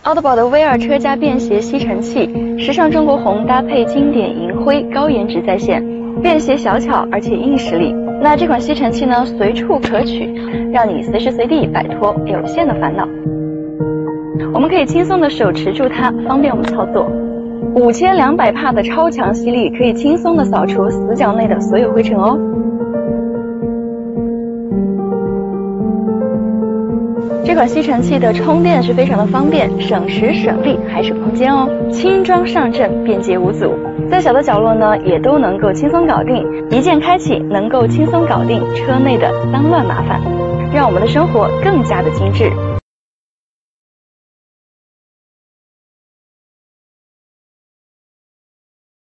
AutoBot 的 V2 车架便携吸尘器，时尚中国红搭配经典银灰，高颜值再现，便携小巧而且硬实力。那这款吸尘器呢，随处可取，让你随时随地摆脱有限的烦恼。我们可以轻松的手持住它，方便我们操作。5200帕的超强吸力，可以轻松的扫除死角内的所有灰尘哦。这款吸尘器的充电是非常的方便，省时省力还省空间哦。轻装上阵，便捷无阻，再小的角落呢也都能够轻松搞定。一键开启，能够轻松搞定车内的脏乱麻烦，让我们的生活更加的精致。